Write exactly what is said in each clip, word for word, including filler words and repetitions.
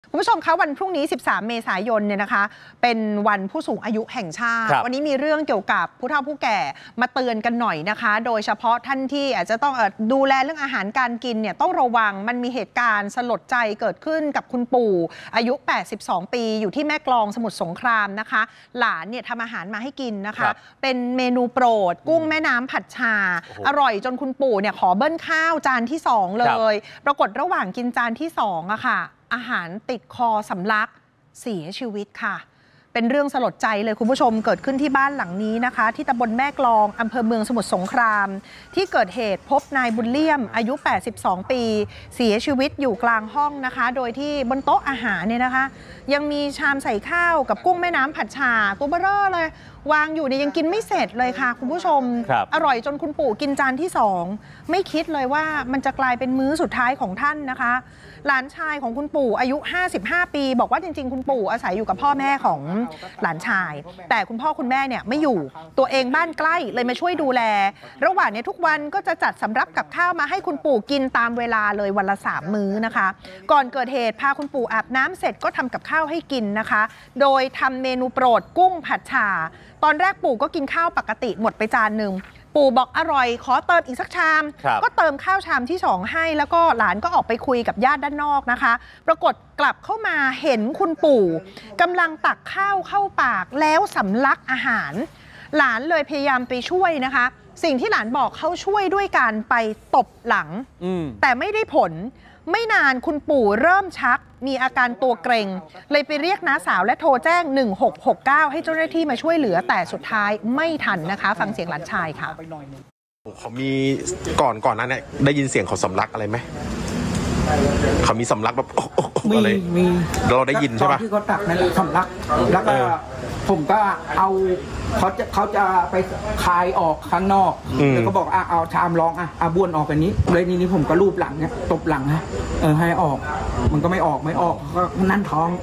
คุณผู้ชมคะวันพรุ่งนี้สิบสามเมษายนเนี่ยนะคะเป็นวันผู้สูงอายุแห่งชาติวันนี้มีเรื่องเกี่ยวกับผู้เฒ่าผู้แก่มาเตือนกันหน่อยนะคะโดยเฉพาะท่านที่อาจจะต้องดูแลเรื่องอาหารการกินเนี่ยต้องระวังมันมีเหตุการณ์สลดใจเกิดขึ้นกับคุณปู่อายุแปดสิบสองปีอยู่ที่แม่กลองสมุทรสงครามนะคะหลานเนี่ยทำอาหารมาให้กินนะคะเป็นเมนูโปรดกุ้งแม่น้ำผัดชาอร่อยจนคุณปู่เนี่ยขอเบิ้ลข้าวจานที่สองเลยปรากฏระหว่างกินจานที่สองอะค่ะอาหารติดคอสำลักเสียชีวิตค่ะเป็นเรื่องสลดใจเลยคุณผู้ชมเกิดขึ้นที่บ้านหลังนี้นะคะที่ตำบลแม่กลองอำเภอเมืองสมุทรสงครามที่เกิดเหตุพบนายบุญเลี่ยมอายุแปดสิบสองปีเสียชีวิตอยู่กลางห้องนะคะโดยที่บนโต๊ะอาหารเนี่ยนะคะยังมีชามใส่ข้าวกับกุ้งแม่น้ำผัดชาตัวเบ้อเร่อเลยวางอยู่เนี่ยยังกินไม่เสร็จเลยค่ะคุณผู้ชมอร่อยจนคุณปู่กินจานที่สองไม่คิดเลยว่ามันจะกลายเป็นมื้อสุดท้ายของท่านนะคะหลานชายของคุณปู่อายุห้าสิบห้าปีบอกว่าจริงๆคุณปู่อาศัยอยู่กับพ่อแม่ของหลานชายแต่คุณพ่อคุณแม่เนี่ยไม่อยู่ตัวเองบ้านใกล้เลยมาช่วยดูแลระหว่างนี้ทุกวันก็จะจัดสำรับกับข้าวมาให้คุณปู่กินตามเวลาเลยวันละสามมื้อนะคะก่อนเกิดเหตุพาคุณปู่อาบน้ำเสร็จก็ทำกับข้าวให้กินนะคะโดยทำเมนูโปรดกุ้งผัดชาตอนแรกปู่ก็กินข้าวปกติหมดไปจานหนึ่งปู่บอกอร่อยขอเติมอีกสักชามก็เติมข้าวชามที่สองให้แล้วก็หลานก็ออกไปคุยกับญาติด้านนอกนะคะปรากฏกลับเข้ามาเห็นคุณปู่กำลังตักข้าวเข้าปากแล้วสำลักอาหารหลานเลยพยายามไปช่วยนะคะสิ่งที่หลานบอกเขาช่วยด้วยการไปตบหลังแต่ไม่ได้ผลไม่นานคุณปู่เริ่มชักมีอาการตัวเกร็งเลยไปเรียกน้าสาวและโทรแจ้งหนึ่งหกหกเก้าให้เจ้าหน้าที่มาช่วยเหลือแต่สุดท้ายไม่ทันนะคะฟังเสียงหลานชายค่ะเขามีก่อนก่อนนั้นเนี่ยได้ยินเสียงเขาสำลักอะไรไหมเขามีสำลักแบบมีมีเราได้ยินใช่ปะที่เขาตักนั่นสำลักแล้วก็ผมก็เอาเขาจะเขาจะไปคายออกข้างนอกแล้วก็บอกอ่ะเอาชามรองอ่ะเอาบ้วนออกไปนี้เลยนี่นี่ผมก็รูปหลังเนี่ยตบหลังฮะเออให้ออกมันก็ไม่ออกไม่ออกก็นั่นท้อง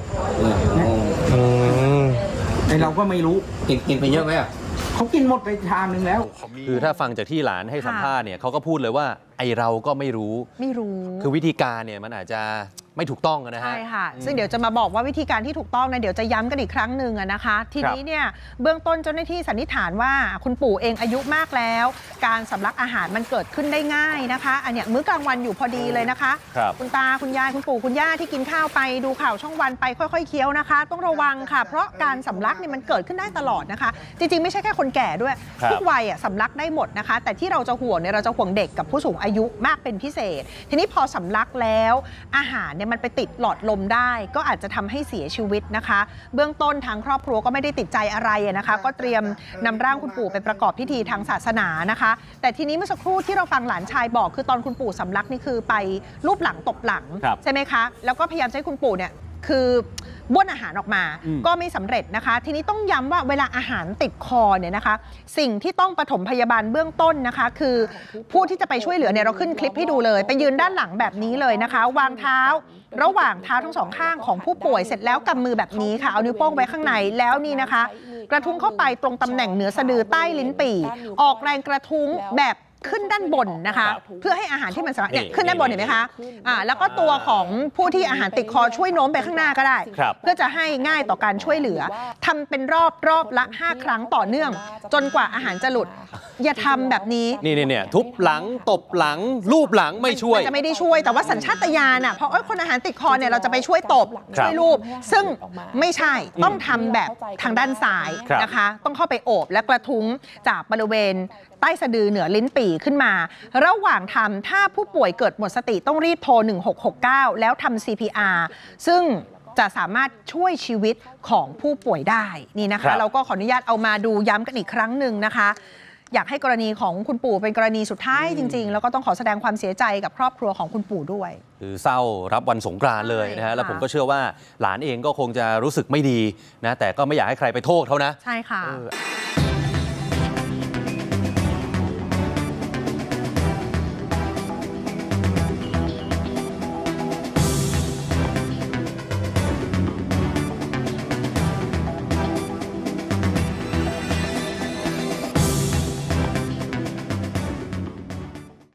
ไอเราก็ไม่รู้กินกินไปเยอะไหมอ่ะเขากินหมดไปชามนึงแล้วคือถ้าฟังจากที่หลานให้สัมภาษณ์เนี่ยเขาก็พูดเลยว่าไอเราก็ไม่รู้ไม่รู้คือวิธีการเนี่ยมันอาจจะไม่ถูกต้องนะฮะใช่ค่ะซึ่งเดี๋ยวจะมาบอกว่าวิธีการที่ถูกต้องนะเดี๋ยวจะย้ำกันอีกครั้งหนึ่งนะคะทีนี้เนี่ยเบื้องต้นเจ้าหน้าที่สันนิษฐานว่าคุณปู่เองอายุมากแล้วการสำลักอาหารมันเกิดขึ้นได้ง่ายนะคะอันเนี้ยมื้อกลางวันอยู่พอดีเลยนะคะคุณตาคุณยายคุณปู่คุณย่าที่กินข้าวไปดูข่าวช่องวันไปค่อยๆเคี้ยวนะคะต้องระวังค่ะเพราะการสำลักเนี่ยมันเกิดขึ้นได้ตลอดนะคะจริงๆไม่ใช่แค่คนแก่ด้วยทุกวัยอ่ะสำลักได้หมดนะคะแต่ที่เราจะห่วงเนี่ยเราจะห่วงเด็กกับผู้สูงอายุมากเป็นพิเศษทีนี้พอสำลักแล้วอาหารเนี่ยมันไปติดหลอดลมได้ก็อาจจะทำให้เสียชีวิตนะคะเบื้องต้นทางครอบครัวก็ไม่ได้ติดใจอะไรนะคะก็เตรียมนำร่างคุณปู่ไปประกอบพิธีทางศาสนานะคะแต่ทีนี้เมื่อสักครู่ที่เราฟังหลานชายบอกคือตอนคุณปู่สำลักนี่คือไปลูบหลังตบหลังใช่ไหมคะแล้วก็พยายามให้คุณปู่เนี่ยคือบ้วนอาหารออกมาก็ไม่สำเร็จนะคะทีนี้ต้องย้ำว่าเวลาอาหารติดคอเนี่ยนะคะสิ่งที่ต้องปฐมพยาบาลเบื้องต้นนะคะคือผู้ที่จะไปช่วยเหลือเนี่ยเราขึ้นคลิปให้ดูเลยไปยืนด้านหลังแบบนี้เลยนะคะวางเท้าระหว่างเท้าทั้งสองข้างของผู้ป่วยเสร็จแล้วกำมือแบบนี้ค่ะเอานิ้วโป้งไว้ข้างในแล้วนี่นะคะกระทุ้งเข้าไปตรงตำแหน่งเหนือสะดือใต้ลิ้นปี่ออกแรงกระทุ้งแบบขึ้นด้านบนนะคะเพื่อให้อาหารที่มันสามารถเนี่ยขึ้นด้านบนเห็นไหมคะอ่าแล้วก็ตัวของผู้ที่อาหารติดคอช่วยโน้มไปข้างหน้าก็ได้เพื่อจะให้ง่ายต่อการช่วยเหลือทำเป็นรอบรอบละห้าครั้งต่อเนื่องจนกว่าอาหารจะหลุดอย่าทำแบบนี้นี่เนี่ยทุบหลังตบหลังลูบหลังไม่ช่วยจะไม่ได้ช่วยแต่ว่าสัญชาตญาณอ่ะเพราะคนอาหารติดคอเนี่ยเราจะไปช่วยตบช่วยลูบซึ่งไม่ใช่ต้องทำแบบทางด้านซ้ายนะคะต้องเข้าไปโอบและกระทุ้งจากบริเวณใต้สะดือเหนือลิ้นปี่ขึ้นมาระหว่างทำถ้าผู้ป่วยเกิดหมดสติต้องรีบโทรหนึ่งหกหกเก้าแล้วทำ ซี พี อาร์ ซึ่งจะสามารถช่วยชีวิตของผู้ป่วยได้นี่นะคะเราก็ขออนุญาตเอามาดูย้ำกันอีกครั้งหนึ่งนะคะอยากให้กรณีของคุณปู่เป็นกรณีสุดท้ายจริงๆแล้วก็ต้องขอแสดงความเสียใจกับครอบครัวของคุณปู่ด้วยคือเศร้ารับวันสงกรานต์เลยนะฮะแล้วผมก็เชื่อว่าหลานเองก็คงจะรู้สึกไม่ดีนะแต่ก็ไม่อยากให้ใครไปโทษเขานะใช่ค่ะ